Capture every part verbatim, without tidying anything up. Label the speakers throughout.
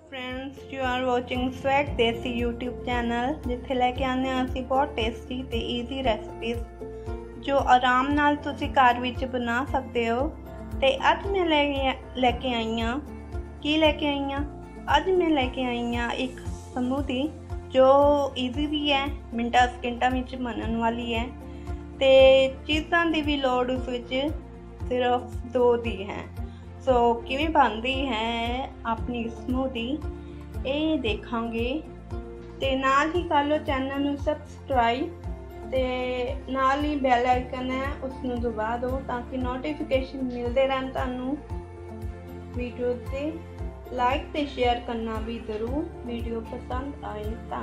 Speaker 1: Friends, you are watching swag desi YouTube channel जिथे लैके आने असी बहुत टेस्टी ते ईजी रेसिपीज़ जो आराम नाल तुसी घर विच बना सकते हो। ते अज मैं ले लैके आई हाँ की लैके आई हाँ अज मैं लैके आई हाँ एक समूदी जो ईजी भी है, मिनटा सकिंटा विच बनन वाली है ते चीज़ां दी भी लोड़ उस विच सिर्फ दो दी है। सो किवें बनदी है अपनी समूदी ये देखांगे ते नाल ही कर लो चैनल नूं सबसक्राइब ते नाल ही बैल आइकन है उसनूं दबा दो ताकि नोटिफिकेशन मिलते रहन तुहानूं वीडियो ते। लाइक ते शेयर करना भी जरूर वीडियो पसंद आए तां।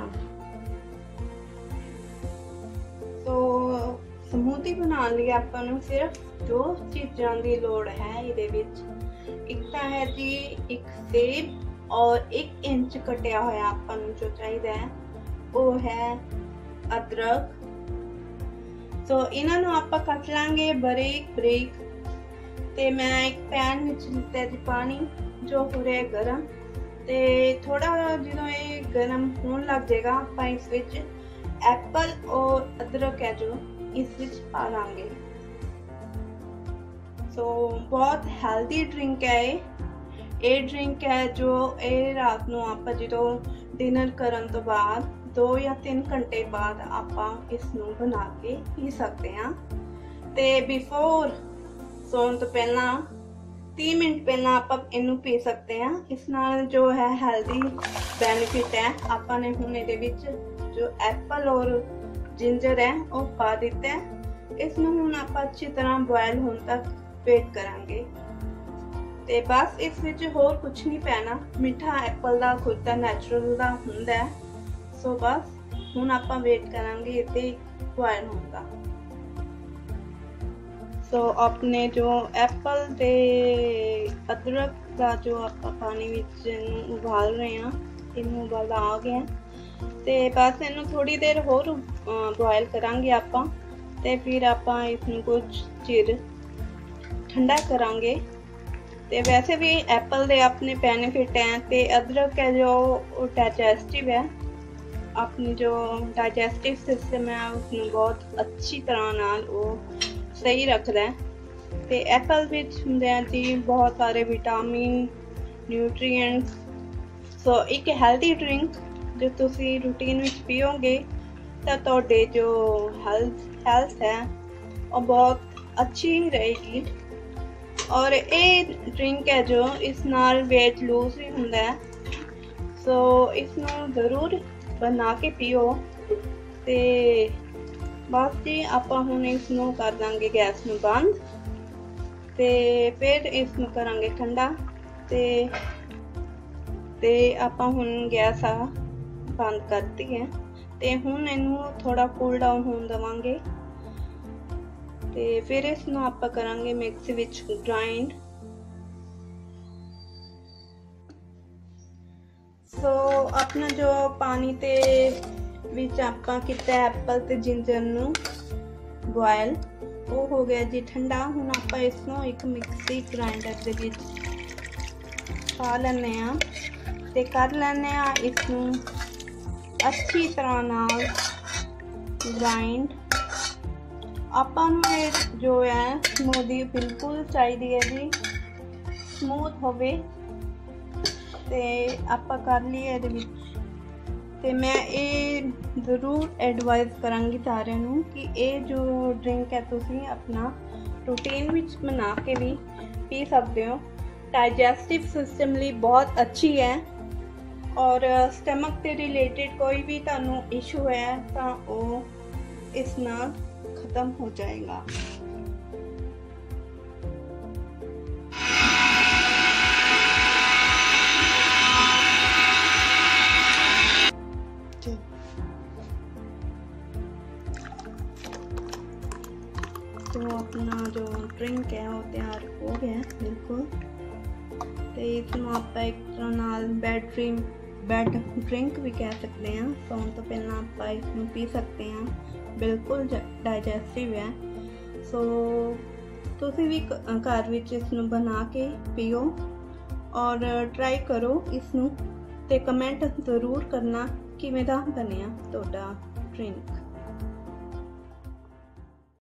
Speaker 1: तो समूदी बनाने लिए आपां नूं सिर्फ दो चीज़ां दी लोड़ है इहदे विच। एक तो है जी एक सेब और एक इंच कटिया होया आपां नूं जो चाहिए है वो है अदरक। तो इन्हां नूं आपां कट लांगे बरीक बरीक। ते मैं एक पैन विच लिता जी पानी जो हो रहा है गर्म ते थोड़ा जो ये गर्म होने लग जाएगा आपां इस विच एप्पल और अदरक है जो इस विच पा लांगे। सो so, बहुत हेल्दी ड्रिंक है ये ड्रिंक है जो ये रात नूं आपां जो डिनर करन तो बाद दो या तीन घंटे बाद आपां इसनूं बना के पी सकते हैं। ते बिफोर सोन तो पहला तीस मिनट पहला आपां इनू पी सकते हैं। इस नाल जो है हेल्दी बेनिफिट है। आपां ने हुण इहदे विच जो एप्पल और जिंजर है वो पा दिता है। इसनूं हुण आपां अच्छी तरह बॉयल होने तक वेट करांगे। ते बस इस विच होर कुछ नहीं पैना, मिठा एप्पल दा खुद दा नैचुरल दा हुंदा है। सो बस हुण आपां वेट करांगे इते बॉयल होने दा। सो अपने जो एप्पल ते अदरक का जो आपां पानी विच उबाल रहे हैं इनू उबाल आ गया ते बस इनू थोड़ी देर होर बॉयल करांगे आपां ते फिर आपां इसनू कुछ चिर ठंडा करांगे। ते वैसे भी एप्पल दे अपने बेनिफिट हैं ते अदरक है जो डाइजेस्टिव है, अपनी जो डाइजेस्टिव सिस्टम है उसमें बहुत अच्छी तरह नाल वो सही रखता है। ते एप्पल विच हुंदे हैं जी बहुत सारे विटामिन न्यूट्रीएंट्स। सो एक हेल्दी ड्रिंक जो तुसी रूटीन विच पियोगे तो तुहाडे जो हेल्थ हेल्थ है वो बहुत अच्छी रहेगी। और ये ड्रिंक है जो इस नाल वेट लूज भी होंदा है। सो इसनूं ज़रूर बना के पियो। ते बस जी आपां हुण इसनूं कर दांगे गैस नूं बंद ते फिर इसनूं करांगे ठंडा ते ते आपां हुण गैस आ बंद करती है ते हुण इनू थोड़ा कूल डाउन होने देवांगे ते फिर इसनूं आपां करांगे मिक्सी विच ग्राइंड। सो अपना जो पानी ते विच आपां कीता एप्पल ते जिंजर नूं बॉयल वो हो गया जी ठंडा। हुण आपां इसनूं एक मिक्सी ग्राइंडर दे विच पा लैने आ ते कर लैने आ इसनूं अच्छी तरह नाल ग्राइंड। आपां नूं जो है समूदी बिल्कुल चाहिए है जी स्मूथ होवे ते आपां कर लिए इहदे विच। ते मैं ये ज़रूर एडवाइस करांगी सारिआं नूं कि ये जो ड्रिंक है तुसीं अपना रूटीन विच बना के भी पी सकते हो। डाइजेस्टिव सिस्टम लिए बहुत अच्छी है और स्टमक से रिलेटेड कोई भी तुहानूं इशू है तो वो इस नाल खत्म हो जाएगा। तो अपना जो ड्रिंक है वो तैयार हो गया बिल्कुल। तो इसनूं आपां एक तरह नाल बेड ड्रिंक बेड ड्रिंक भी कह सकते हैं। सोने तो पहला आपां इसनूं पी सकते हैं, बिल्कुल डाइजेस्टिव है। सो तुसीं भी घर विच इसनूं बना के पियो और ट्राई करो इसनूं ਤੇ ਕਮੈਂਟ ਜ਼ਰੂਰ ਕਰਨਾ ਕਿਵੇਂ ਦਾ ਬਣਿਆ ਤੁਹਾਡਾ ਡਰਿੰਕ।